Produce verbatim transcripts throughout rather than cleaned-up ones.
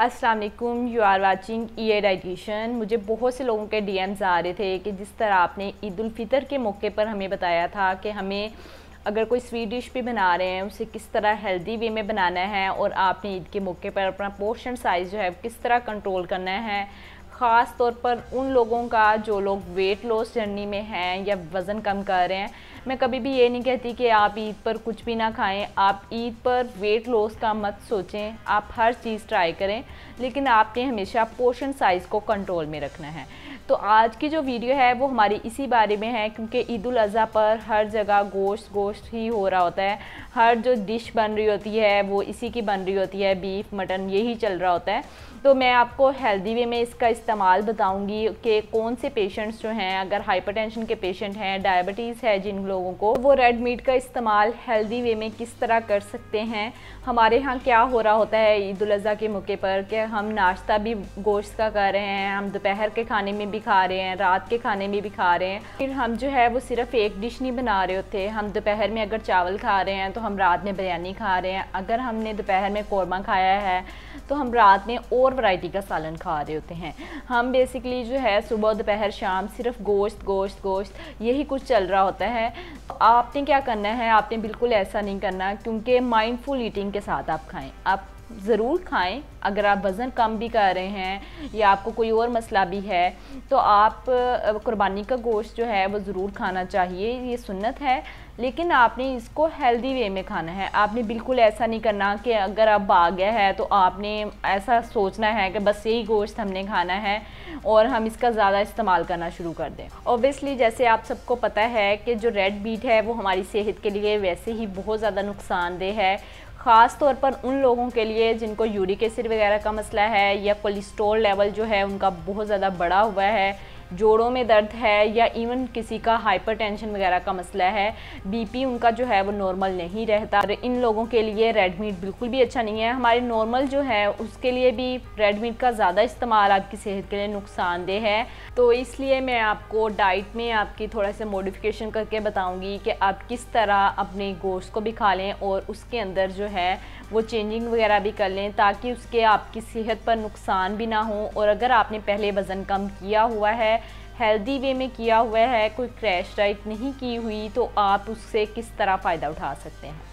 अस्सलाम वालेकुम, you are watching EA dietitian. मुझे बहुत से लोगों के डीएम्स आ रहे थे कि जिस तरह आपने ईद उल फितर के मौके पर हमें बताया था कि हमें अगर कोई स्वीट डिश भी बना रहे हैं उसे किस तरह हेल्दी वे में बनाना है, और आपने ईद के मौके पर अपना पोर्शन साइज़ जो है किस तरह कंट्रोल करना है, ख़ास तौर पर उन लोगों का जो लोग वेट लॉस जर्नी में हैं या वज़न कम कर रहे हैं। मैं कभी भी ये नहीं कहती कि आप ईद पर कुछ भी ना खाएं, आप ईद पर वेट लॉस का मत सोचें, आप हर चीज़ ट्राई करें, लेकिन आपने हमेशा पोर्शन साइज़ को कंट्रोल में रखना है। तो आज की जो वीडियो है वो हमारी इसी बारे में है, क्योंकि ईद उल अज़हा पर हर जगह गोश्त गोश्त ही हो रहा होता है, हर जो डिश बन रही होती है वो इसी की बन रही होती है, बीफ मटन यही चल रहा होता है। तो मैं आपको हेल्दी वे में इसका इस्तेमाल बताऊंगी कि कौन से पेशेंट्स जो हैं, अगर हाइपरटेंशन के पेशेंट हैं, डायबिटीज़ है जिन लोगों को, वो रेड मीट का इस्तेमाल हेल्दी वे में किस तरह कर सकते हैं। हमारे यहाँ क्या हो रहा होता है ईद उल अज़हा के मौके पर कि हम नाश्ता भी गोश्त का कर रहे हैं, हम दोपहर के खाने में भी खा रहे हैं, रात के खाने में भी खा रहे हैं। फिर हम जो है वो सिर्फ एक डिश नहीं बना रहे होते, हम दोपहर में अगर चावल खा रहे हैं तो हम रात में बिरयानी खा रहे हैं, अगर हमने दोपहर में कौरमा खाया है तो हम रात में और वैरायटी का सालन खा रहे होते हैं। हम बेसिकली जो है सुबह दोपहर शाम सिर्फ गोश्त गोश्त गोश्त यही कुछ चल रहा होता है। तो आपने क्या करना है, आपने बिल्कुल ऐसा नहीं करना, क्योंकि माइंडफुल ईटिंग के साथ आप खाएं। आप ज़रूर खाएं, अगर आप वज़न कम भी कर रहे हैं या आपको कोई और मसला भी है तो आप कुर्बानी का गोश्त जो है वो ज़रूर खाना चाहिए, ये सुन्नत है, लेकिन आपने इसको हेल्दी वे में खाना है। आपने बिल्कुल ऐसा नहीं करना कि अगर अब आ गया है तो आपने ऐसा सोचना है कि बस यही गोश्त हमने खाना है और हम इसका ज़्यादा इस्तेमाल करना शुरू कर दें। ऑब्वियसली जैसे आप सबको पता है कि जो रेड मीट है वो हमारी सेहत के लिए वैसे ही बहुत ज़्यादा नुकसानदेह है, ख़ास तौर पर उन लोगों के लिए जिनको यूरिक एसिड वगैरह का मसला है या कोलेस्ट्रॉल लेवल जो है उनका बहुत ज़्यादा बढ़ा हुआ है, जोड़ों में दर्द है, या इवन किसी का हाइपरटेंशन वगैरह का मसला है, बीपी उनका जो है वो नॉर्मल नहीं रहता। इन लोगों के लिए रेड मीट बिल्कुल भी अच्छा नहीं है। हमारे नॉर्मल जो है उसके लिए भी रेड मीट का ज़्यादा इस्तेमाल आपकी सेहत के लिए नुकसानदेह है। तो इसलिए मैं आपको डाइट में आपकी थोड़ा सा मॉडिफिकेशन करके बताऊँगी कि आप किस तरह अपने गोश्त को भी खा लें और उसके अंदर जो है वो चेंजिंग वगैरह भी कर लें, ताकि उसके आपकी सेहत पर नुकसान भी ना हो। और अगर आपने पहले वज़न कम किया हुआ है, हेल्दी वे में किया हुआ है, कोई क्रैश डाइट नहीं की हुई, तो आप उससे किस तरह फ़ायदा उठा सकते हैं।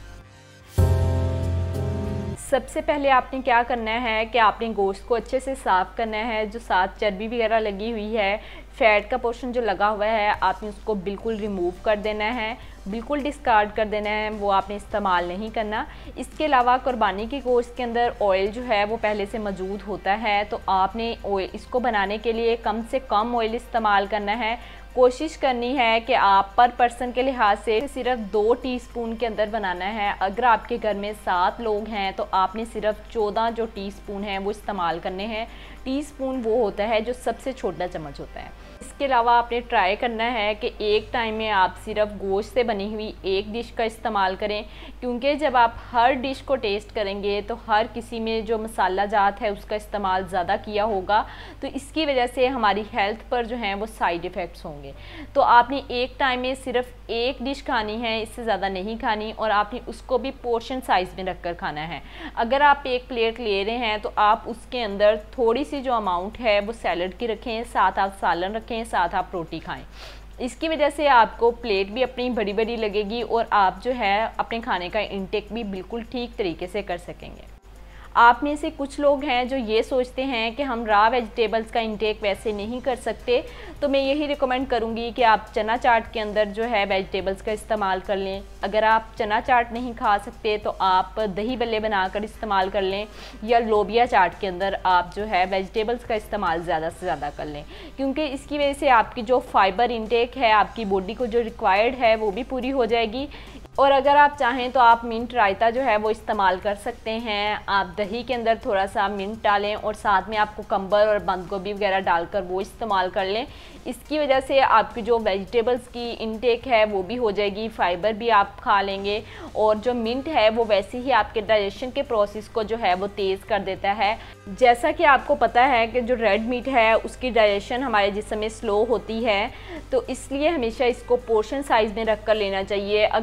सबसे पहले आपने क्या करना है कि आपने गोश्त को अच्छे से साफ़ करना है। जो साथ चर्बी वगैरह लगी हुई है, फ़ैट का पोर्शन जो लगा हुआ है, आपने उसको बिल्कुल रिमूव कर देना है, बिल्कुल डिस्कार्ड कर देना है, वो आपने इस्तेमाल नहीं करना। इसके अलावा कुर्बानी के गोश्त के अंदर ऑयल जो है वो पहले से मौजूद होता है, तो आपने ऑयल इसको बनाने के लिए कम से कम ऑयल इस्तेमाल करना है। कोशिश करनी है कि आप पर पर्सन के लिहाज से सिर्फ दो टीस्पून के अंदर बनाना है। अगर आपके घर में सात लोग हैं तो आपने सिर्फ चौदह जो टीस्पून हैं वो इस्तेमाल करने हैं। टीस्पून वो होता है जो सबसे छोटा चम्मच होता है। इसके अलावा आपने ट्राई करना है कि एक टाइम में आप सिर्फ गोश्त से बनी हुई एक डिश का इस्तेमाल करें, क्योंकि जब आप हर डिश को टेस्ट करेंगे तो हर किसी में जो मसाला जात है उसका इस्तेमाल ज़्यादा किया होगा, तो इसकी वजह से हमारी हेल्थ पर जो हैं वो साइड इफ़ेक्ट्स होंगे। तो आपने एक टाइम में सिर्फ एक डिश खानी है, इससे ज़्यादा नहीं खानी, और आपने उसको भी पोर्शन साइज़ में रख कर खाना है। अगर आप एक प्लेट ले रहे हैं तो आप उसके अंदर थोड़ी सी जो अमाउंट है वो सैलड की रखें, साथ आप सालन रखें, साथ आप रोटी खाएं। इसकी वजह से आपको प्लेट भी अपनी बड़ी बड़ी लगेगी और आप जो है अपने खाने का इंटेक भी बिल्कुल ठीक तरीके से कर सकेंगे। आप में से कुछ लोग हैं जो ये सोचते हैं कि हम रॉ वेजिटेबल्स का इंटेक वैसे नहीं कर सकते, तो मैं यही रिकमेंड करूँगी कि आप चना चाट के अंदर जो है वेजिटेबल्स का इस्तेमाल कर लें। अगर आप चना चाट नहीं खा सकते तो आप दही बल्ले बनाकर इस्तेमाल कर लें, या लोबिया चाट के अंदर आप जो है वेजिटेबल्स का इस्तेमाल ज़्यादा से ज़्यादा कर लें, क्योंकि इसकी वजह से आपकी जो फाइबर इंटेक है, आपकी बॉडी को जो रिक्वायर्ड है वो भी पूरी हो जाएगी। और अगर आप चाहें तो आप मिंट रायता जो है वो इस्तेमाल कर सकते हैं। आप दही के अंदर थोड़ा सा मिंट डालें और साथ में आप कुकम्बर और बंद गोभी वगैरह डालकर वो इस्तेमाल कर लें। इसकी वजह से आपकी जो वेजिटेबल्स की इंटेक है वो भी हो जाएगी, फाइबर भी आप खा लेंगे, और जो मिंट है वो वैसे ही आपके डाइजेशन के प्रोसेस को जो है वो तेज़ कर देता है। जैसा कि आपको पता है कि जो रेड मीट है उसकी डाइजेशन हमारे जिस्म में स्लो होती है, तो इसलिए हमेशा इसको पोर्शन साइज़ में रख कर लेना चाहिए। अगर आप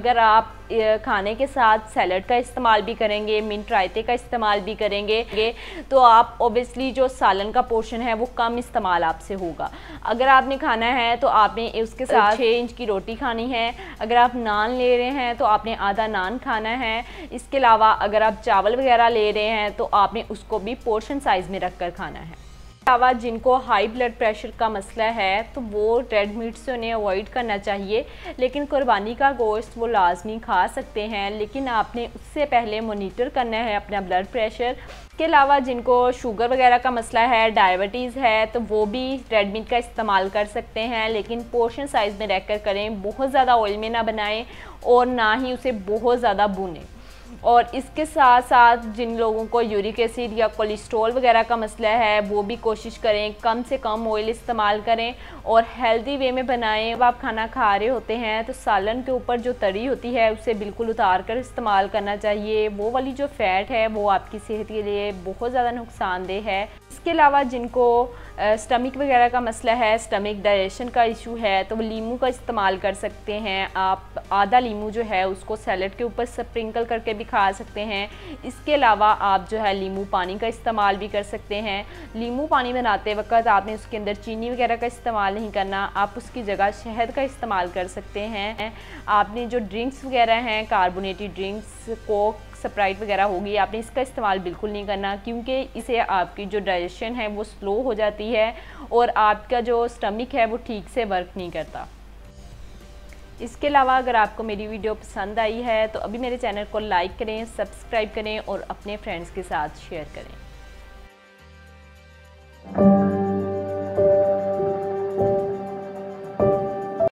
आप खाने के साथ सैलड का इस्तेमाल भी करेंगे, मिंट रायते का इस्तेमाल भी करेंगे, तो आप ऑब्वियसली जो सालन का पोर्शन है वो कम इस्तेमाल आपसे होगा। अगर आपने खाना है तो आपने उसके साथ छः इंच की रोटी खानी है। अगर आप नान ले रहे हैं तो आपने आधा नान खाना है। इसके अलावा अगर आप चावल वगैरह ले रहे हैं तो आपने उसको भी पोर्शन साइज़ में रख कर खाना है। अलावा जिनको हाई ब्लड प्रेशर का मसला है तो वो रेड मीट से उन्हें अवॉइड करना चाहिए, लेकिन कुर्बानी का गोश्त वो लाजमी खा सकते हैं, लेकिन आपने उससे पहले मॉनिटर करना है अपना ब्लड प्रेशर। इसके अलावा जिनको शुगर वगैरह का मसला है, डायबिटीज़ है, तो वो भी रेड मीट का इस्तेमाल कर सकते हैं, लेकिन पोर्शन साइज़ में रख कर करें। बहुत ज़्यादा ऑयल में ना बनाएं और ना ही उसे बहुत ज़्यादा भूनें। और इसके साथ साथ जिन लोगों को यूरिक एसिड या कोलेस्ट्रॉल वगैरह का मसला है वो भी कोशिश करें कम से कम ऑयल इस्तेमाल करें और हेल्दी वे में बनाएं। जब आप खाना खा रहे होते हैं तो सालन के ऊपर जो तरी होती है उसे बिल्कुल उतार कर इस्तेमाल करना चाहिए। वो वाली जो फ़ैट है वो आपकी सेहत के लिए बहुत ज़्यादा नुकसानदेह है। इसके अलावा जिनको स्टमक वगैरह का मसला है, स्टमक डाइजेशन का इशू है, तो वो लीमू का इस्तेमाल कर सकते हैं। आप आधा लीमू जो है उसको सैलड के ऊपर स्प्रिंकल करके भी खा सकते हैं। इसके अलावा आप जो है लीमू पानी का इस्तेमाल भी कर सकते हैं। लीमू पानी बनाते वक्त आपने उसके अंदर चीनी वगैरह का इस्तेमाल नहीं करना, आप उसकी जगह शहद का इस्तेमाल कर सकते हैं। आपने जो ड्रिंक्स वगैरह हैं, कार्बोनेटेड ड्रिंक्स, कोक, स्प्राइट वगैरह होगी, आपने इसका इस्तेमाल बिल्कुल नहीं करना, क्योंकि इसे आपकी जो डाइजेशन है वो स्लो हो जाती है और आपका जो स्टमक है वो ठीक से वर्क नहीं करता। इसके अलावा अगर आपको मेरी वीडियो पसंद आई है तो अभी मेरे चैनल को लाइक करें, सब्सक्राइब करें और अपने फ्रेंड्स के साथ शेयर करें।